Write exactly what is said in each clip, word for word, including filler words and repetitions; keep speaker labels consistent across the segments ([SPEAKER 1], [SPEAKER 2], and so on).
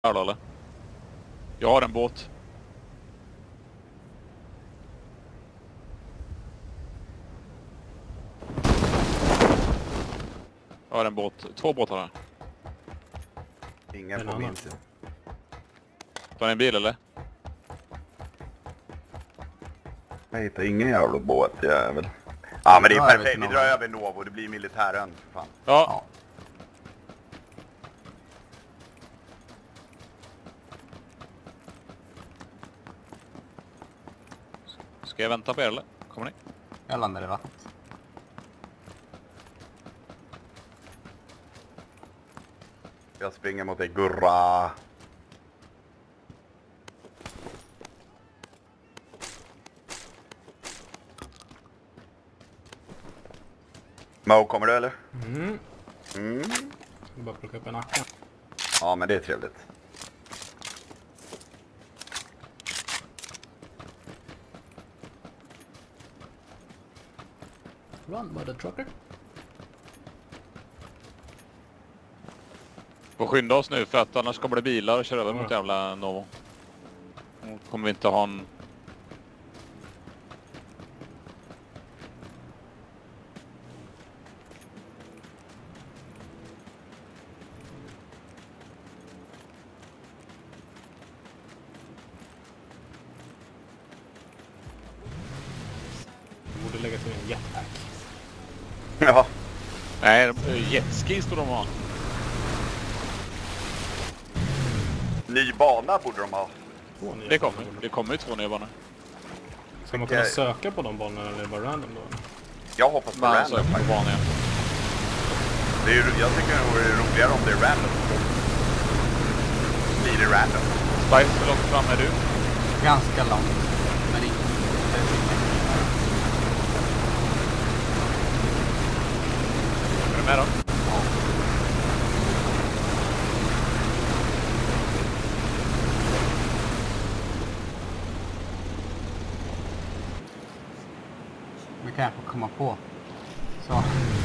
[SPEAKER 1] Eller? Jag har en båt. Jag har en båt. Två båtar här.
[SPEAKER 2] Ingen på min sida.
[SPEAKER 1] Tar ni en bil eller?
[SPEAKER 2] Jag hittar ingen jävla båt, jävel. Ja, men det är perfekt. Vi drar över Novo. Det blir militärön. Fan.
[SPEAKER 1] Ja.
[SPEAKER 2] Ja.
[SPEAKER 1] Ska jag vänta på er eller? Kommer ni?
[SPEAKER 3] Jag landar i vattnet.
[SPEAKER 2] Jag springer mot dig, Gurra. Mo, kommer du eller?
[SPEAKER 3] Mm.
[SPEAKER 2] Mm.
[SPEAKER 3] Jag bara plocka upp en acka.
[SPEAKER 2] Ja, men det är trevligt.
[SPEAKER 3] Run, mother trucker.
[SPEAKER 1] Får skynda oss nu för att annars kommer det bilar och kör över mot jävla Novo. Då kommer vi inte ha en...
[SPEAKER 3] Borde lägga till en jetpack.
[SPEAKER 2] Ja.
[SPEAKER 1] Nej, jetski står de ha.
[SPEAKER 2] Ny bana borde de ha.
[SPEAKER 3] Två nya
[SPEAKER 1] Det kommer.
[SPEAKER 3] banor.
[SPEAKER 1] Det kommer ju två nya banor.
[SPEAKER 3] Ska man kunna söka på de banorna eller är det bara random då?
[SPEAKER 2] Jag hoppas på
[SPEAKER 1] Man
[SPEAKER 2] random.
[SPEAKER 1] söker på banan igen.
[SPEAKER 2] Det är, jag tycker det vore roligare om det är random. Blir det random?
[SPEAKER 1] Spyze, hur långt fram är du?
[SPEAKER 3] Ganska långt. Men inte.
[SPEAKER 1] Är du med då?
[SPEAKER 3] Vi kan få komma på. Så.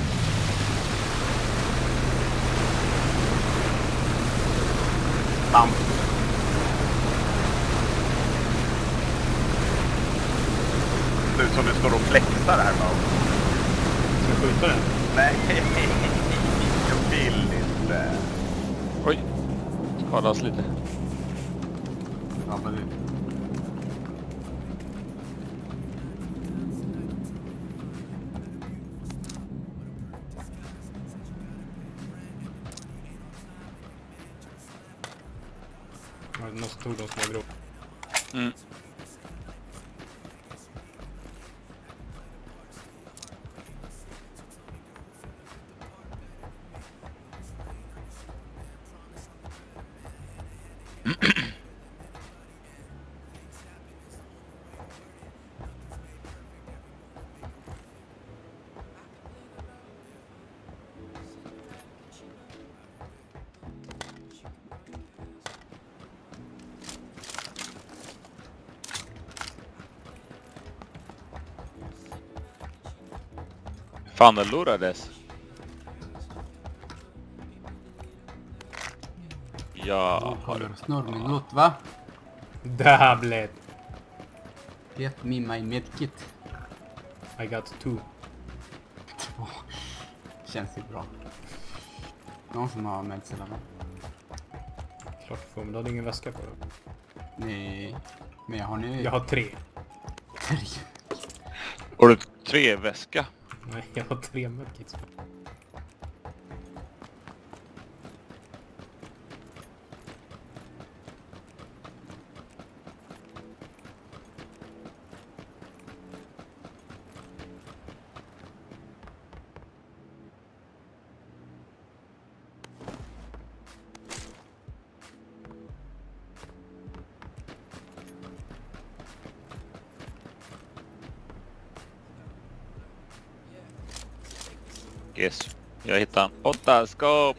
[SPEAKER 3] Bam.
[SPEAKER 2] Det ser ut som du står och flexar här, Mo.
[SPEAKER 3] Ska jag skjuta den?
[SPEAKER 2] Nej, jag vill inte.
[SPEAKER 1] Oj. Skadas lite.
[SPEAKER 3] Ja, men det... Ja, det måste tog de små grop.
[SPEAKER 1] Mm. Fan, det lurades. Ja,
[SPEAKER 4] Har du snurrminut, va?
[SPEAKER 3] Dablet.
[SPEAKER 4] Get me my medkit.
[SPEAKER 3] I got two.
[SPEAKER 4] Två. Känns ju bra. Någon som har medicinen, va?
[SPEAKER 3] Klart du får, men du hade ingen väska på det.
[SPEAKER 4] Nej. Men jag har nu...
[SPEAKER 3] Jag har tre.
[SPEAKER 4] tre.
[SPEAKER 1] har du tre väska?
[SPEAKER 3] Nej, jag har tre medkits.
[SPEAKER 1] Yes. Jag hittade en pottaskåp.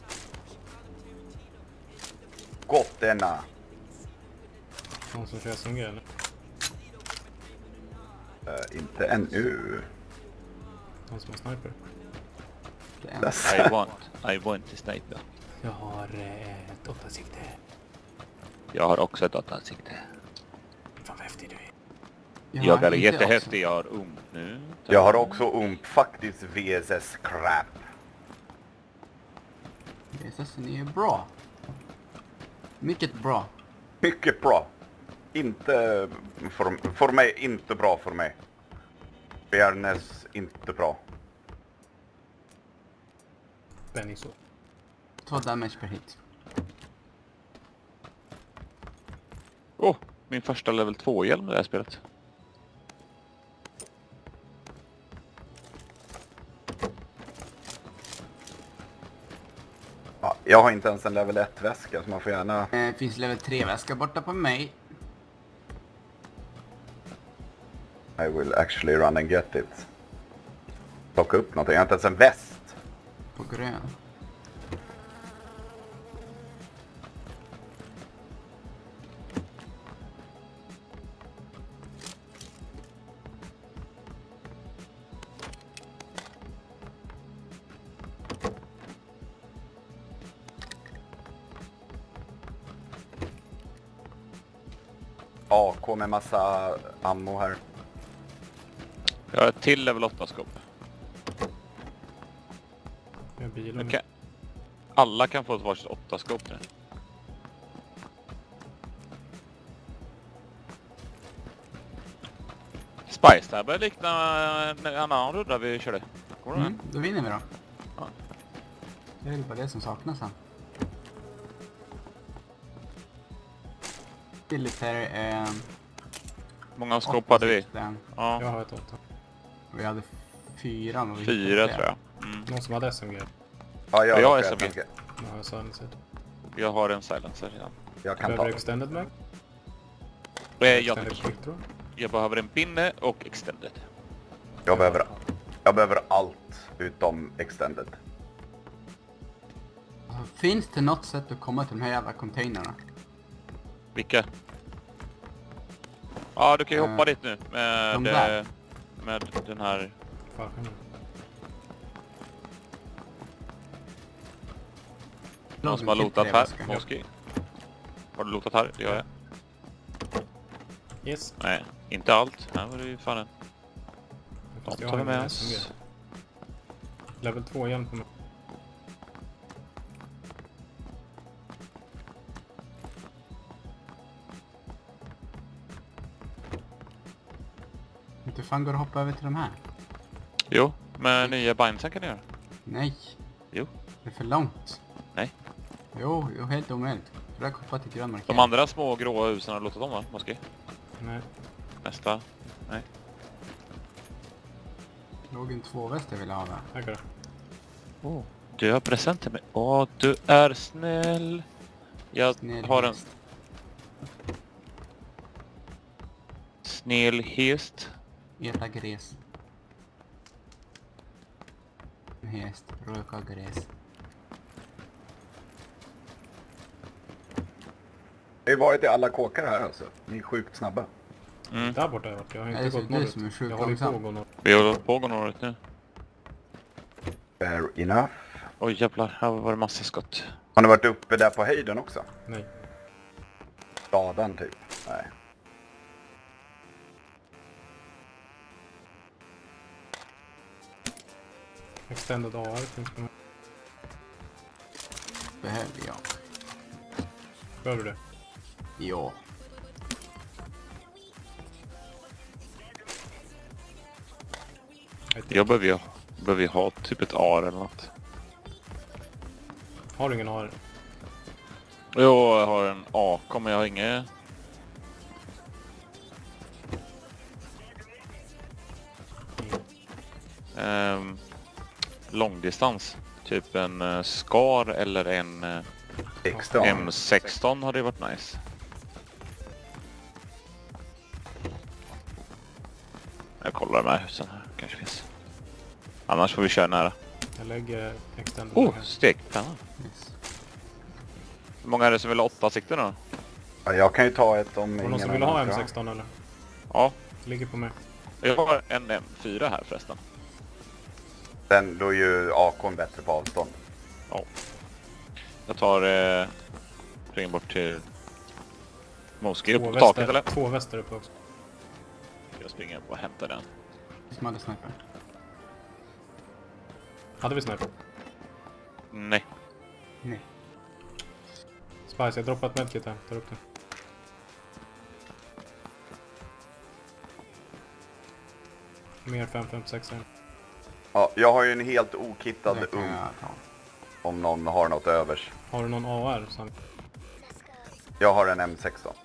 [SPEAKER 2] Gott denna.
[SPEAKER 3] Någon som kör S M G eller?
[SPEAKER 2] Uh, inte ännu.
[SPEAKER 3] Någon som har sniper?
[SPEAKER 1] I want, I want to sniper.
[SPEAKER 3] Jag har eh, ett åttasikte.
[SPEAKER 1] Jag har också ett dataansikte.
[SPEAKER 5] Fan vad häftig du är.
[SPEAKER 1] Jag, jag är
[SPEAKER 4] inte
[SPEAKER 1] jättehäftig, jag har ump nu.
[SPEAKER 2] Jag har också ump faktiskt V S S crap.
[SPEAKER 4] V S S är bra. Mycket bra.
[SPEAKER 2] Mycket bra. Inte för, för mig, inte bra för mig. Fairness, inte bra.
[SPEAKER 5] Benny så.
[SPEAKER 4] Två damage per hit.
[SPEAKER 1] Åh, oh, min första level två-hjälm i det här spelet.
[SPEAKER 2] Ja, jag har inte ens en level ett-väska så man får gärna...
[SPEAKER 4] Eh, finns level tre-väska borta på mig.
[SPEAKER 2] I will actually run and get it. Plocka upp någonting, jag har inte ens en väst.
[SPEAKER 4] På grön.
[SPEAKER 2] A K med massa ammo här.
[SPEAKER 1] Jag har ett till level åtta-skop.
[SPEAKER 5] Jag har bilen.
[SPEAKER 1] Okay. Alla kan få ett varsitt åtta-skop nu. Spyze, det här börjar likna en annan runda vi körde. Kommer du
[SPEAKER 4] Mm, då vinner vi då.
[SPEAKER 1] Ja.
[SPEAKER 4] Det är väl bara det som saknas sen. Militär, eh,
[SPEAKER 1] många skop hade vi?
[SPEAKER 4] Den.
[SPEAKER 1] Ja,
[SPEAKER 5] Jag har ett åtta.
[SPEAKER 4] Vi hade fyra. och vi
[SPEAKER 1] fyra
[SPEAKER 4] hittade
[SPEAKER 1] tror jag. Mm.
[SPEAKER 5] Någon som hade S M G.
[SPEAKER 2] Ja, jag,
[SPEAKER 1] Jag har
[SPEAKER 2] har
[SPEAKER 1] S M G.
[SPEAKER 2] S M G.
[SPEAKER 5] Nu har jag silencer.
[SPEAKER 1] Jag har en silencer redan.
[SPEAKER 2] Jag
[SPEAKER 5] Jag
[SPEAKER 2] kan ta
[SPEAKER 5] behöver
[SPEAKER 2] den.
[SPEAKER 5] extended mag.
[SPEAKER 1] Eh, jag,
[SPEAKER 5] Extended quick draw.
[SPEAKER 1] jag behöver en pinne och extended.
[SPEAKER 2] Jag behöver, jag behöver allt utom extended.
[SPEAKER 4] Alltså, finns det något sätt att komma till de här jävla containrarna?
[SPEAKER 1] Vilka? Ja, du kan ju
[SPEAKER 4] Eh,
[SPEAKER 1] hoppa dit nu med,
[SPEAKER 4] de där.
[SPEAKER 1] eh, med den här.
[SPEAKER 5] Fan.
[SPEAKER 1] Någon som har lootat här. Moeski. Har du lootat här? Det gör jag.
[SPEAKER 5] Yes.
[SPEAKER 1] Nej, inte allt. Här var det ju fan en.
[SPEAKER 5] Fast
[SPEAKER 1] De
[SPEAKER 5] jag
[SPEAKER 1] tar vi
[SPEAKER 5] har
[SPEAKER 1] med
[SPEAKER 5] ingen
[SPEAKER 1] oss.
[SPEAKER 5] S M G. Level två igen på mig.
[SPEAKER 4] Inte fan går det att hoppa över till de här?
[SPEAKER 1] Jo, med nya bindsen kan du göra.
[SPEAKER 4] Nej.
[SPEAKER 1] Jo.
[SPEAKER 4] Det är för långt.
[SPEAKER 1] Nej.
[SPEAKER 4] Jo, det är helt omöjligt. För jag hoppa till grön markering.
[SPEAKER 1] De andra små gråa husen har du låtit dem va, Moeski?
[SPEAKER 5] Nej.
[SPEAKER 1] Nästa. Nej.
[SPEAKER 4] Låg en tvåväst jag ville ha där.
[SPEAKER 5] Här går det.
[SPEAKER 1] Oh, du har present till mig. Åh, du är snäll. Jag
[SPEAKER 4] Snäll
[SPEAKER 1] har en
[SPEAKER 4] häst.
[SPEAKER 1] snäll häst.
[SPEAKER 4] Äta gräs. En häst. Röka gräs.
[SPEAKER 2] Jag har ju varit i alla kåkar här alltså. Ni är sjukt snabba.
[SPEAKER 1] Mm.
[SPEAKER 5] Där borta har jag varit. Jag har
[SPEAKER 4] Nej,
[SPEAKER 5] inte
[SPEAKER 4] det är
[SPEAKER 5] gått
[SPEAKER 4] så- det är
[SPEAKER 5] norrut.
[SPEAKER 4] som är sjukt
[SPEAKER 5] Jag håller på
[SPEAKER 4] långsam.
[SPEAKER 5] att gå norrut.
[SPEAKER 1] Vi håller på att gå några nu.
[SPEAKER 2] Fair enough.
[SPEAKER 1] Oj jävlar, här var det massa skott.
[SPEAKER 2] Har ni varit uppe där på höjden också?
[SPEAKER 5] Nej.
[SPEAKER 2] Staden typ? Nej.
[SPEAKER 5] Extended A R finns på mig.
[SPEAKER 4] Behöver jag.
[SPEAKER 5] Behöver du det?
[SPEAKER 4] Ja.
[SPEAKER 5] Jag vet
[SPEAKER 1] Jag
[SPEAKER 5] inte.
[SPEAKER 1] behöver ju, behöver ju ha typ ett A R eller något.
[SPEAKER 5] Har du ingen A R?
[SPEAKER 1] Jo, jag har en A K men jag har inget. Um, långdistans. Typ en uh, Scar eller en uh,
[SPEAKER 2] sexton.
[SPEAKER 1] M sexton hade ju varit nice. Jag kollar de här husen här. Kanske finns. Annars får vi köra nära.
[SPEAKER 5] Jag lägger extended.
[SPEAKER 1] Oh,
[SPEAKER 5] här.
[SPEAKER 1] stekpanna.
[SPEAKER 4] Yes.
[SPEAKER 1] Hur många är det som vill ha åtta sikten då?
[SPEAKER 2] Ja, jag kan ju ta ett om
[SPEAKER 5] Var det någon som
[SPEAKER 2] ingen
[SPEAKER 5] vill ha
[SPEAKER 2] annan
[SPEAKER 5] M
[SPEAKER 2] ska.
[SPEAKER 5] sexton eller?
[SPEAKER 1] Ja,
[SPEAKER 5] Det ligger på mig.
[SPEAKER 1] jag har en M fyra här förresten.
[SPEAKER 2] Sen då är ju A K:n bättre på avstånd.
[SPEAKER 1] Ja. Jag tar... Eh, springer bort till Moeski upp
[SPEAKER 5] Två
[SPEAKER 1] på taket
[SPEAKER 5] väster,
[SPEAKER 1] eller?
[SPEAKER 5] två väster uppe också.
[SPEAKER 1] Jag springer upp och hämtar den.
[SPEAKER 4] Som hade sniper.
[SPEAKER 5] Hade vi sniper?
[SPEAKER 1] Nej.
[SPEAKER 4] Nej.
[SPEAKER 5] Spyze, jag droppat medkit här. Tar upp det. Mer fem fem sex här.
[SPEAKER 2] Ja, jag har ju en helt okittad
[SPEAKER 4] Det kan
[SPEAKER 2] ung.
[SPEAKER 4] jag ta.
[SPEAKER 2] Om någon har något övers.
[SPEAKER 5] Har du någon A R? Sam?
[SPEAKER 2] Jag har en M sexton.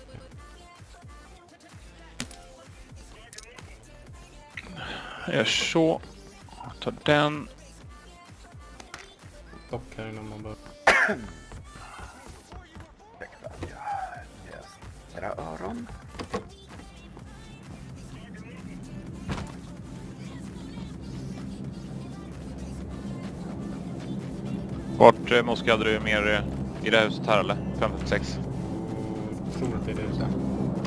[SPEAKER 1] Jag gör så. Jag tar den.
[SPEAKER 5] Dock här innan man bör.
[SPEAKER 2] Ursäkta, ja, yes. Era öron.
[SPEAKER 1] Vart eh, Moeski hade du mer eh, i det här huset här eller? fem fem sex.
[SPEAKER 5] Jag tror att det är det just där.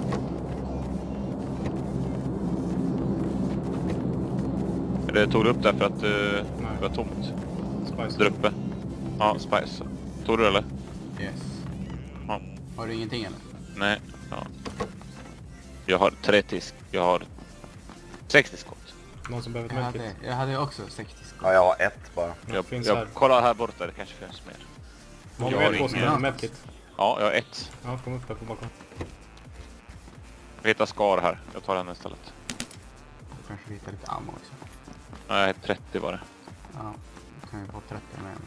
[SPEAKER 1] Eller tog du upp där för att uh,
[SPEAKER 5] Nej.
[SPEAKER 1] det var tomt?
[SPEAKER 5] Spyze.
[SPEAKER 1] Där uppe. Ja, Spyze. Tog du eller?
[SPEAKER 4] Yes.
[SPEAKER 1] Ja.
[SPEAKER 4] Har du ingenting eller?
[SPEAKER 1] Nej. Ja. Jag har trettio. Jag har sextio skott.
[SPEAKER 5] Någon som behöver
[SPEAKER 4] Jag
[SPEAKER 5] ett medkit?
[SPEAKER 4] hade, jag hade också sextio skott.
[SPEAKER 2] Ja, jag har ett bara.
[SPEAKER 5] Ja,
[SPEAKER 1] Jag,
[SPEAKER 5] finns här.
[SPEAKER 1] jag kollar här borta, det kanske finns mer.
[SPEAKER 5] Många
[SPEAKER 1] jag
[SPEAKER 5] vet
[SPEAKER 1] har
[SPEAKER 5] två som
[SPEAKER 1] ingen-
[SPEAKER 5] behöver medkit.
[SPEAKER 1] Ja, jag har ett.
[SPEAKER 5] Ja, kom upp där på balkongen.
[SPEAKER 1] Jag hittar skar här. Jag tar den istället.
[SPEAKER 4] Du kanske hittar lite ammo också.
[SPEAKER 1] Nej, trettio var det.
[SPEAKER 4] Ja, då kan vi få trettio med.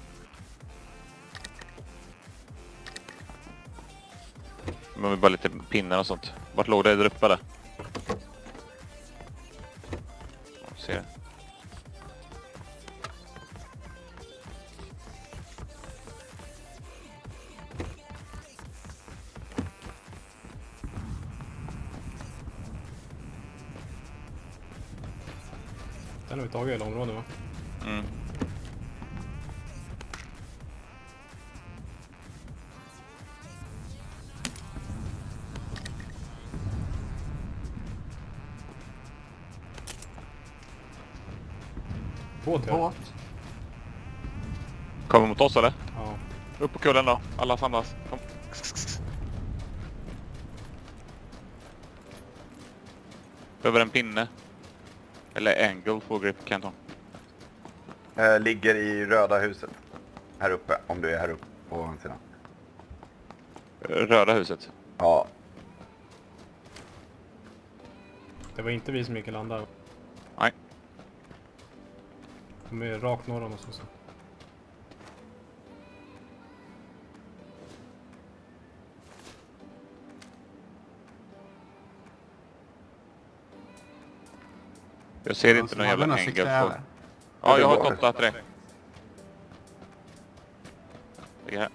[SPEAKER 1] Men vi bara lite pinnar och sånt. Vart låg det där uppe där? Jag ser det.
[SPEAKER 5] Den har vi tagit hela området va?
[SPEAKER 1] Mm.
[SPEAKER 5] Båt ja.
[SPEAKER 4] Båt.
[SPEAKER 1] Kommer mot oss eller?
[SPEAKER 5] Ja.
[SPEAKER 1] Upp på kullen då. Alla samlas. Kom. Över en pinne. Eller angle for grip kan jag ta.
[SPEAKER 2] Eh, ligger i röda huset. Här uppe, om du är här uppe på sidan.
[SPEAKER 1] Röda huset.
[SPEAKER 2] Ja,
[SPEAKER 5] Det var inte vi som gick i land där.
[SPEAKER 1] Nej.
[SPEAKER 5] De är rakt norr om oss också.
[SPEAKER 1] Jag ser
[SPEAKER 4] Någon
[SPEAKER 1] inte
[SPEAKER 4] som
[SPEAKER 1] någon
[SPEAKER 4] hade
[SPEAKER 1] jävla
[SPEAKER 4] någon
[SPEAKER 1] angle
[SPEAKER 4] sikte
[SPEAKER 1] for.
[SPEAKER 4] över.
[SPEAKER 1] Ja, jag har
[SPEAKER 2] Det var-
[SPEAKER 1] kottat det. Ligger här.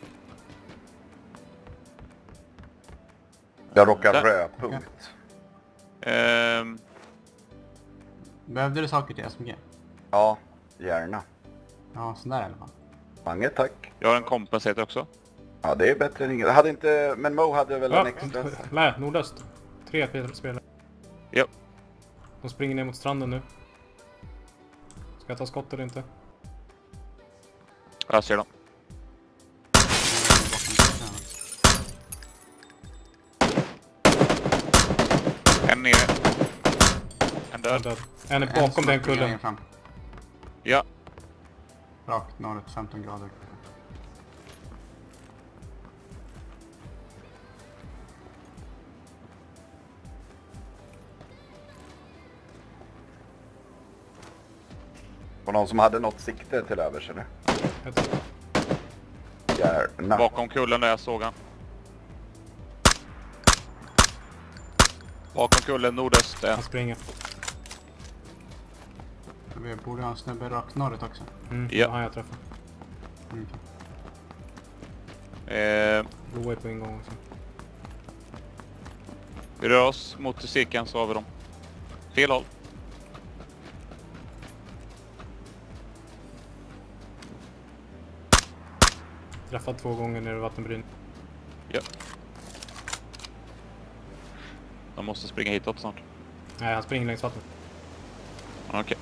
[SPEAKER 2] jag råkar
[SPEAKER 1] Där.
[SPEAKER 2] rödpunkt.
[SPEAKER 1] Ehm,
[SPEAKER 4] Behövde du saker till S M G?
[SPEAKER 2] Ja, gärna.
[SPEAKER 4] Ja, sån där i alla fall.
[SPEAKER 2] Mange tack.
[SPEAKER 1] jag har en kompensator också.
[SPEAKER 2] Ja, det är bättre än inget. Hade inte, men Mo hade väl en
[SPEAKER 5] Ja,
[SPEAKER 2] extra.
[SPEAKER 5] nej, nordöst. Tre spelare.
[SPEAKER 1] Ja.
[SPEAKER 5] De springer ner mot stranden nu. Ska jag ta skott eller inte?
[SPEAKER 1] Jag ser dem. En nere. En
[SPEAKER 5] En
[SPEAKER 1] död.
[SPEAKER 5] död. En är bakom
[SPEAKER 4] som
[SPEAKER 5] den
[SPEAKER 4] springer
[SPEAKER 5] kullen.
[SPEAKER 4] längre fram.
[SPEAKER 1] Ja.
[SPEAKER 4] Rakt norrut, femton grader.
[SPEAKER 2] Var någon som hade något sikte till övers eller?
[SPEAKER 5] Ett.
[SPEAKER 2] Gärna.
[SPEAKER 1] Bakom kullen där jag såg han. Bakom kullen nordöst. En.
[SPEAKER 5] Han springer.
[SPEAKER 4] Vi borde ha en snubbe rakt norrut också.
[SPEAKER 5] Mm,
[SPEAKER 1] Ja.
[SPEAKER 5] ja. Han jag träffar.
[SPEAKER 4] Mm.
[SPEAKER 1] Eh,
[SPEAKER 5] Blå är på ingång också.
[SPEAKER 1] vi rör oss mot cirkeln så har vi dem. Fel håll.
[SPEAKER 5] Träffat två gånger nere i vattenbryn.
[SPEAKER 1] Ja. De måste springa hitåt snart.
[SPEAKER 5] Nej, han springer längs vattnet.
[SPEAKER 1] Okej.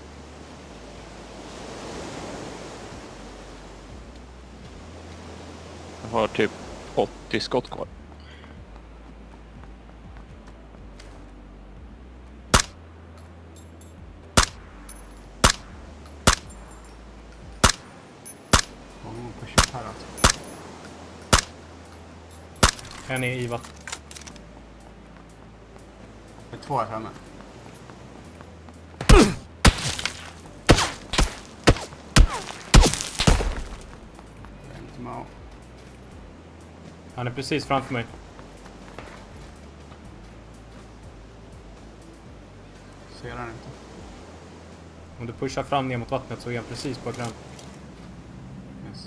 [SPEAKER 1] Jag har typ åttio skott kvar.
[SPEAKER 5] En är i vatten.
[SPEAKER 4] Det är två här framme. Jag är inte med.
[SPEAKER 5] Han är precis framför mig.
[SPEAKER 4] Ser han inte.
[SPEAKER 5] Om du pushar fram ner mot vattnet så är han precis på ekran.
[SPEAKER 4] Yes.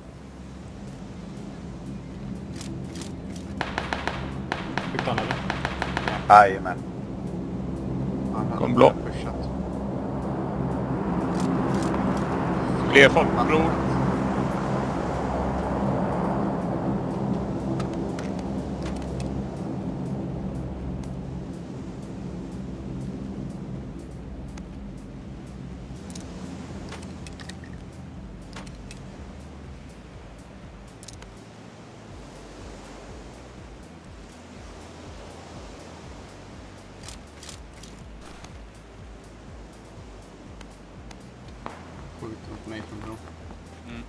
[SPEAKER 5] Fick han eller?
[SPEAKER 2] Jajamän.
[SPEAKER 4] Han hade
[SPEAKER 1] Kom blå.
[SPEAKER 4] pushat.
[SPEAKER 1] Fler folk, bror.
[SPEAKER 4] Skjuter mot mig från bron.
[SPEAKER 1] Mm.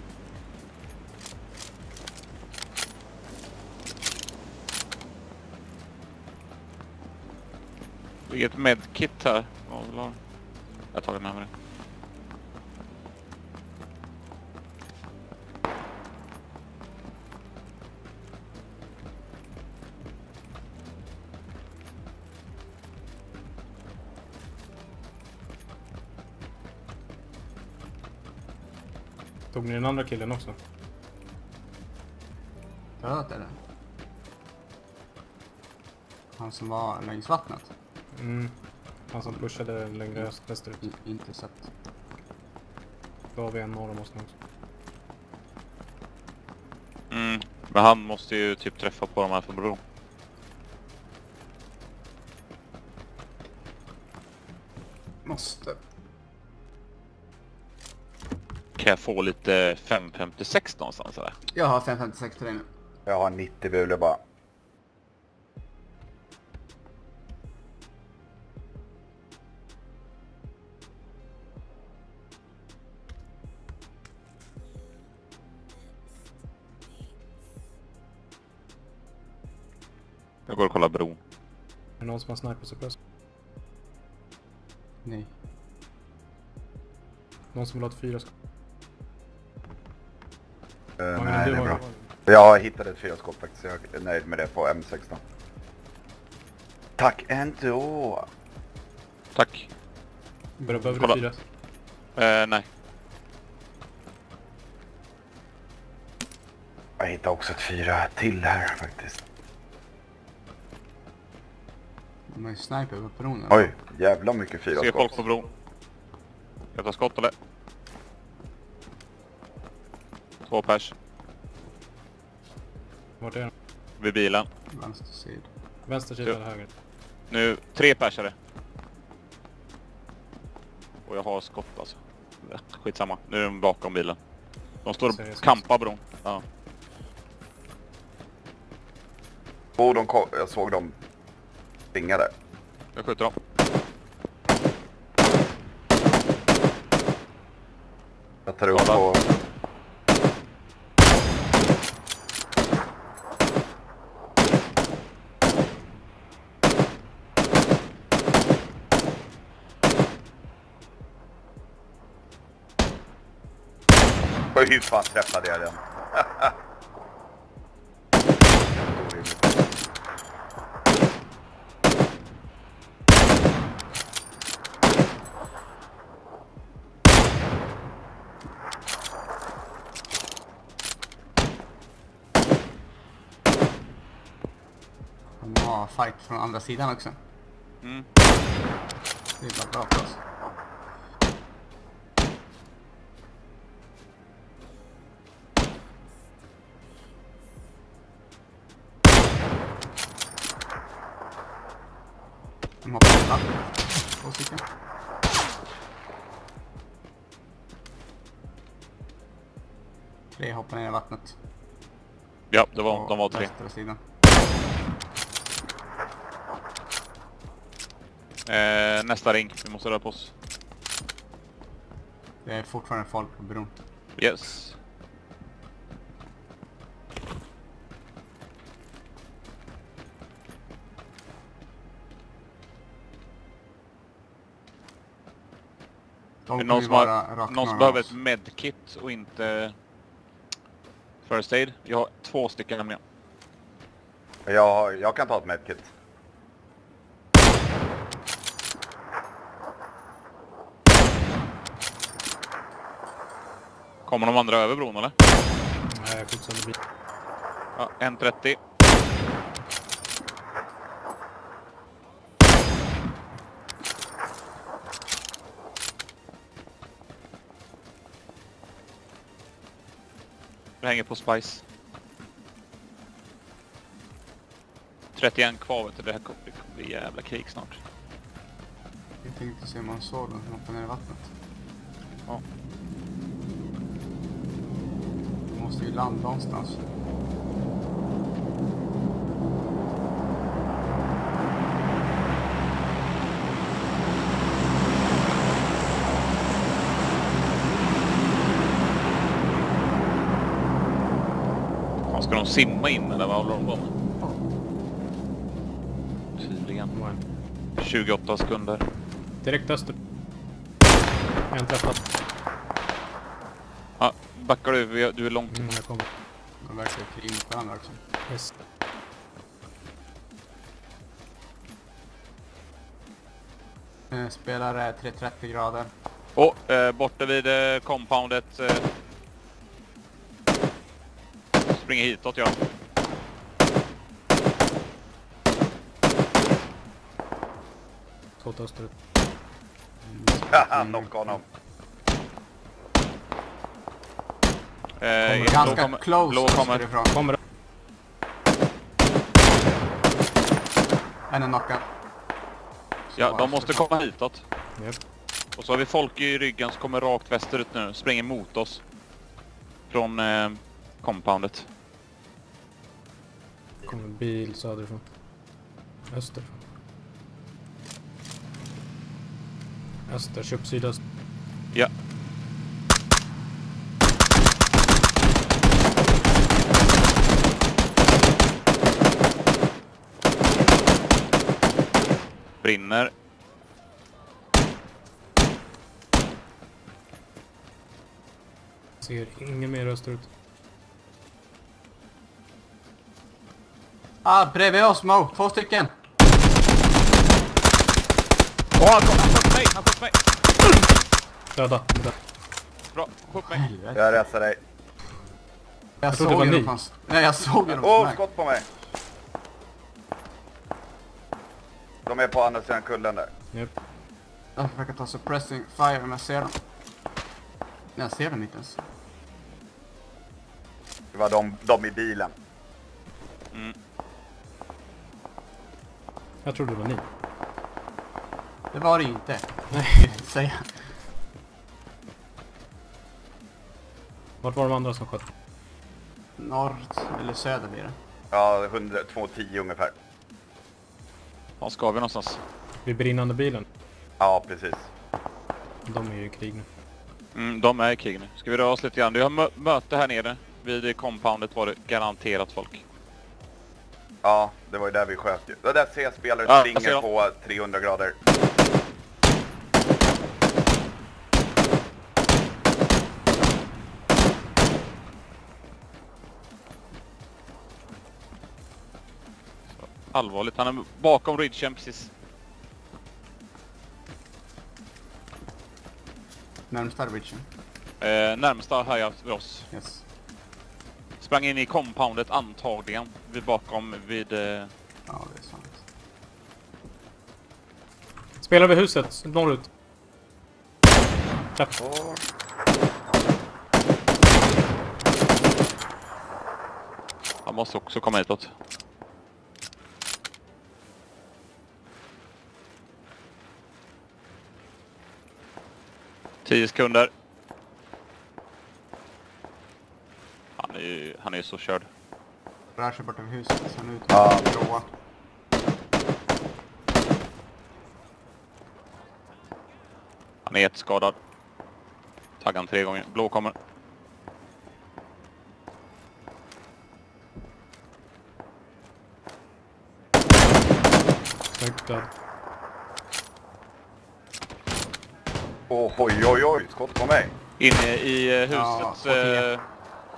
[SPEAKER 1] Det är ett medkit här. Vad vill du ha? Jag tar den här med det.
[SPEAKER 5] Tog ni den andra killen också?
[SPEAKER 4] Död är det. Han som var längs vattnet.
[SPEAKER 5] Mm. Han som pushade längre öst västerut.
[SPEAKER 4] I, inte sett.
[SPEAKER 5] Då har vi en norr om oss nu också.
[SPEAKER 1] Mm. Men han måste ju typ träffa på de här från bron.
[SPEAKER 4] Måste.
[SPEAKER 1] Kan jag få lite fem femtiosex någonstans eller?
[SPEAKER 4] Jag har fem femtiosex till dig nu.
[SPEAKER 2] Jag har nittio bule bara.
[SPEAKER 1] Jag går och kollar bron.
[SPEAKER 5] Är det någon som har sniper suppress?
[SPEAKER 4] Nej.
[SPEAKER 5] Någon som vill ha ett fyra skott?
[SPEAKER 2] Uh,
[SPEAKER 5] Magnum,
[SPEAKER 2] nej,
[SPEAKER 5] du
[SPEAKER 2] det är
[SPEAKER 5] har-
[SPEAKER 2] bra. Jag hittade ett fyraskåp faktiskt. Jag är nöjd med det på M sexton. Tack ändå.
[SPEAKER 1] Tack.
[SPEAKER 5] Behöver behöver
[SPEAKER 1] Kolla.
[SPEAKER 5] du fyra?
[SPEAKER 1] Eh, nej.
[SPEAKER 2] Jag hittade också ett fyra till här faktiskt.
[SPEAKER 4] De har ju sniper på bron.
[SPEAKER 2] Oj, jävla mycket
[SPEAKER 1] Ser
[SPEAKER 2] fyraskåp.
[SPEAKER 1] folk på bron. Jag tar skott eller? Två pers.
[SPEAKER 5] Vart är den?
[SPEAKER 1] Vid bilen.
[SPEAKER 4] Vänster sida.
[SPEAKER 5] Vänster sida eller höger?
[SPEAKER 1] Nu, tre persare. Och jag har skott alltså. Skitsamma. Nu är de bakom bilen. De står
[SPEAKER 5] Ser jag
[SPEAKER 1] och
[SPEAKER 5] så.
[SPEAKER 1] kampar bron. Ja.
[SPEAKER 2] Oh, de kom, jag såg dem springa där.
[SPEAKER 1] Jag skjuter dem.
[SPEAKER 2] Jag tar upp
[SPEAKER 1] Skada.
[SPEAKER 2] på... Hur fan träffade jag den?
[SPEAKER 4] De har fight från andra sidan också.
[SPEAKER 1] Mm.
[SPEAKER 4] Det är bara bra för oss. De hoppar i vattnet. Två stycken. Tre hoppar ner i vattnet.
[SPEAKER 1] Ja, det var,
[SPEAKER 4] På
[SPEAKER 1] de var tre.
[SPEAKER 4] västra sidan.
[SPEAKER 1] Eh, nästa ring. Vi måste röra på oss.
[SPEAKER 4] Det är fortfarande folk på bron.
[SPEAKER 1] Yes. Är det
[SPEAKER 4] kommer
[SPEAKER 1] någon
[SPEAKER 4] ju
[SPEAKER 1] som, har,
[SPEAKER 4] vara rakt
[SPEAKER 1] någon som
[SPEAKER 4] norr
[SPEAKER 1] behöver
[SPEAKER 4] oss.
[SPEAKER 1] ett medkit och inte first aid? Jag har två stycken nämligen.
[SPEAKER 2] Jag, jag kan ta ett medkit.
[SPEAKER 1] Kommer de andra över bron eller?
[SPEAKER 5] Nej, jag skjutsade bil.
[SPEAKER 1] Ja, en trettio. Det hänger på Spyze. trettioen kvar vet du, det här kommer bli jävla krig snart.
[SPEAKER 4] Jag tänkte se om man såg den som hoppade ner i vattnet.
[SPEAKER 1] Ja.
[SPEAKER 4] Vi måste ju landa någonstans.
[SPEAKER 1] Fan, ska de simma in eller vad håller de på med? Tydligen. tjugoåtta sekunder.
[SPEAKER 5] Direkt öster. En träffad.
[SPEAKER 1] Ja, backar du? Vi- Du är långt.
[SPEAKER 5] Mm, jag kommer.
[SPEAKER 4] De verkar krig mot varandra också.
[SPEAKER 5] Yes.
[SPEAKER 4] Eh, Spelar tre trettio grader.
[SPEAKER 1] Och eh, borta vid eh, compoundet. Eh, springer hitåt ja.
[SPEAKER 5] Två österut.
[SPEAKER 2] Haha, knocka honom.
[SPEAKER 1] Eh, blå
[SPEAKER 4] Ganska
[SPEAKER 1] kommer-
[SPEAKER 4] close
[SPEAKER 1] blå kommer.
[SPEAKER 4] österifrån.
[SPEAKER 5] Kommer det.
[SPEAKER 4] En är knockad.
[SPEAKER 1] Ja, de måste komma hitåt.
[SPEAKER 5] Yep.
[SPEAKER 1] Och så har vi folk i ryggen som kommer rakt västerut nu. Springer mot oss. Från eh, compoundet.
[SPEAKER 5] Kommer bil söderifrån. Österifrån. Öster, köp sydöst.
[SPEAKER 1] Ja. Brinner.
[SPEAKER 5] Ser ingen mer österut.
[SPEAKER 4] Ah, bredvid oss Mo. Två stycken.
[SPEAKER 1] Åh, han sköt mig! Han sköt mig!
[SPEAKER 5] Döda. Döda.
[SPEAKER 1] Bra, skjut mig.
[SPEAKER 4] Helvete.
[SPEAKER 2] Jag räsar dig.
[SPEAKER 4] Jag
[SPEAKER 5] trodde det var
[SPEAKER 4] såg ju
[SPEAKER 5] ni.
[SPEAKER 4] dem fanns. Nej, jag såg ju dem.
[SPEAKER 2] Åh,
[SPEAKER 4] Nej.
[SPEAKER 2] skott på mig! De är på andra sidan kullen där.
[SPEAKER 5] Yep.
[SPEAKER 4] Jag försöker ta suppressing fire om jag ser dem. Nej, jag ser dem inte ens.
[SPEAKER 2] Det var de, de i bilen.
[SPEAKER 1] Mm.
[SPEAKER 5] Jag trodde det var ni.
[SPEAKER 4] Det var det inte. Nej, säga.
[SPEAKER 5] Vart var de andra som sköt?
[SPEAKER 4] Norr eller söder blir det.
[SPEAKER 2] Ja, hundra, tvåhundratio ungefär.
[SPEAKER 1] Var ska vi någonstans?
[SPEAKER 5] Vid brinnande bilen.
[SPEAKER 2] Ja, precis.
[SPEAKER 5] De är ju i krig nu.
[SPEAKER 1] Mm, de är i krig nu. Ska vi röra oss lite grann? Vi har mö möte här nere. Vid compoundet var det garanterat folk.
[SPEAKER 2] Ja, det var ju där vi sköt ju. Det där C-spelare
[SPEAKER 1] Ja, jag ser
[SPEAKER 2] springer
[SPEAKER 1] dem.
[SPEAKER 2] på trehundra grader.
[SPEAKER 1] Allvarligt, han är bakom ridgen precis.
[SPEAKER 4] Närmsta ridgen.
[SPEAKER 1] Eh, närmsta här vid oss.
[SPEAKER 4] Yes.
[SPEAKER 1] Sprang in i compoundet antagligen. Vid bakom vid... Eh...
[SPEAKER 4] Ja, det är sant.
[SPEAKER 5] Spelar vid huset, norrut. Träff.
[SPEAKER 2] Åh.
[SPEAKER 1] Han måste också komma hitåt. Tio sekunder. Han är ju, han är ju så körd.
[SPEAKER 4] Rör sig bort över huset. Sen ut.
[SPEAKER 2] Ja.
[SPEAKER 4] Gråa.
[SPEAKER 1] Han är jätteskadad. Taggan tre gånger. Blå kommer.
[SPEAKER 5] Snyggt död.
[SPEAKER 2] Oh, oj, oj, oj. Skott på mig.
[SPEAKER 1] Inne i eh,
[SPEAKER 4] Ja,
[SPEAKER 1] huset.
[SPEAKER 4] okej.
[SPEAKER 1] eh,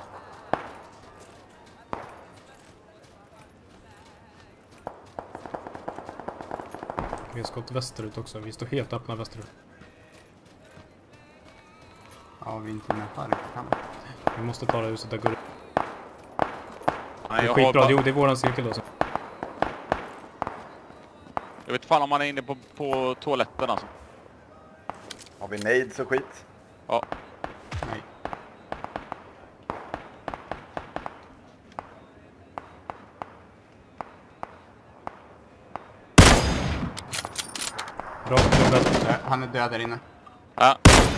[SPEAKER 5] Vi har skott västerut också. Vi står helt öppna västerut.
[SPEAKER 4] Ja, vi är inte med här riktigt heller.
[SPEAKER 5] Vi måste ta det huset där Gurra.
[SPEAKER 1] nej,
[SPEAKER 5] Det är
[SPEAKER 1] jag, har
[SPEAKER 5] skitbra.
[SPEAKER 1] bara,
[SPEAKER 5] Jo, det är våran cirkel då. Så.
[SPEAKER 1] jag vet fan om man är inne på, på toaletten alltså.
[SPEAKER 2] Har vi nades och skit?
[SPEAKER 1] Ja.
[SPEAKER 4] Nej.
[SPEAKER 5] Bra, jobbat.
[SPEAKER 4] Eh, Han är död där inne.
[SPEAKER 1] Ja.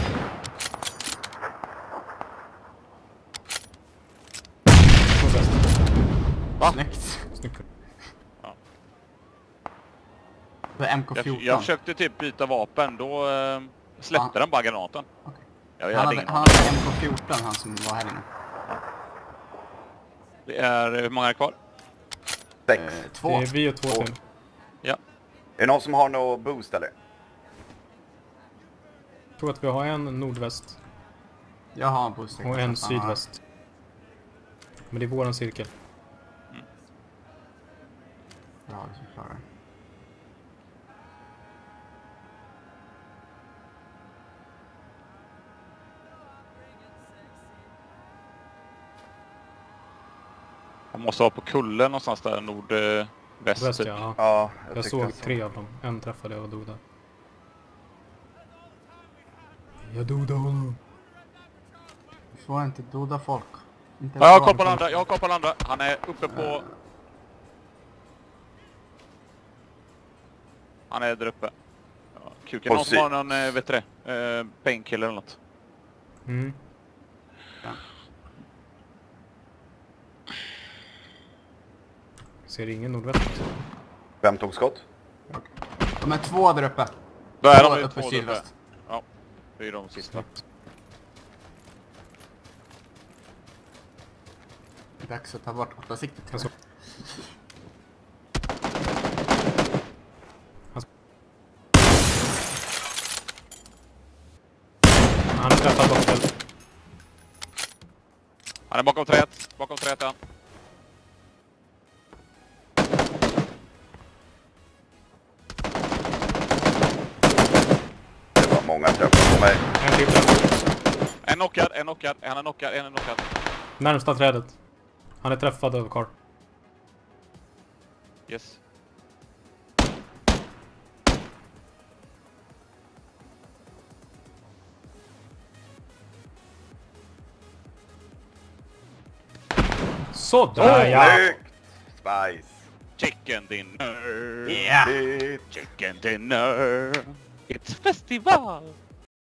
[SPEAKER 5] Mot väster.
[SPEAKER 1] Va?
[SPEAKER 4] Snyggt.
[SPEAKER 5] Snyggt.
[SPEAKER 4] Det är M K
[SPEAKER 1] Jag,
[SPEAKER 4] fjorton.
[SPEAKER 1] jag försökte typ byta vapen. Då eh, släppte
[SPEAKER 4] Ja.
[SPEAKER 1] den bara granaten.
[SPEAKER 4] Okej.
[SPEAKER 1] Jag
[SPEAKER 4] Han
[SPEAKER 1] hade
[SPEAKER 4] hade,
[SPEAKER 1] ingen
[SPEAKER 4] han
[SPEAKER 1] aning.
[SPEAKER 4] hade M K fjorton, han som var här inne.
[SPEAKER 1] Det är, hur många är kvar?
[SPEAKER 2] Sex.
[SPEAKER 4] Eh,
[SPEAKER 5] Det
[SPEAKER 4] två.
[SPEAKER 5] är vi och två
[SPEAKER 2] Två.
[SPEAKER 5] till.
[SPEAKER 1] Ja.
[SPEAKER 2] Är det någon som har något boost eller?
[SPEAKER 5] Jag tror att vi har en nordväst
[SPEAKER 4] Jag har en booster.
[SPEAKER 5] och en sydväst. Men det är våran cirkel.
[SPEAKER 4] Ja, vi klarar det.
[SPEAKER 1] Han måste vara på kullen någonstans där, nordväst.
[SPEAKER 5] Väst,
[SPEAKER 1] Typ.
[SPEAKER 5] ja.
[SPEAKER 2] Ja,
[SPEAKER 5] Jag,
[SPEAKER 2] tyckte
[SPEAKER 5] såg
[SPEAKER 2] så.
[SPEAKER 5] tre av dem. En träffade jag och dog där. Jag dog där honom.
[SPEAKER 4] Vi får inte doda folk. Inte
[SPEAKER 1] Ja, jag har
[SPEAKER 4] bra.
[SPEAKER 1] koll på den andra, jag har koll på den andra. Han är uppe på... Han är där uppe. Ja, kuken.
[SPEAKER 2] Och
[SPEAKER 1] Någon som
[SPEAKER 2] sy-
[SPEAKER 1] har någon, eh, vet du det? Eh, painkiller eller något.
[SPEAKER 5] Mm. Ser ingen nordväst.
[SPEAKER 2] Vem tog skott?
[SPEAKER 4] De är två där uppe.
[SPEAKER 1] Då är
[SPEAKER 4] Två
[SPEAKER 1] de ju
[SPEAKER 4] uppe
[SPEAKER 1] två där uppe.
[SPEAKER 4] sydväst.
[SPEAKER 1] Ja, det är de sista.
[SPEAKER 4] Det är dags att ta bort åttasiktet.
[SPEAKER 5] Alltså. Han är träffad bakom.
[SPEAKER 1] Han är bakom träet. Bakom träet är han.
[SPEAKER 2] Det var många träffar på mig.
[SPEAKER 5] En till träff.
[SPEAKER 1] En knockad, en knockad, en är knockad, en är knockad.
[SPEAKER 5] Närmsta trädet. Han är träffad av Carl.
[SPEAKER 1] Yes.
[SPEAKER 5] Sådär ja!
[SPEAKER 2] Snyggt! Spyze.
[SPEAKER 1] Chicken dinner.
[SPEAKER 4] Yeah!
[SPEAKER 2] Shit.
[SPEAKER 1] Chicken dinner. It's festival.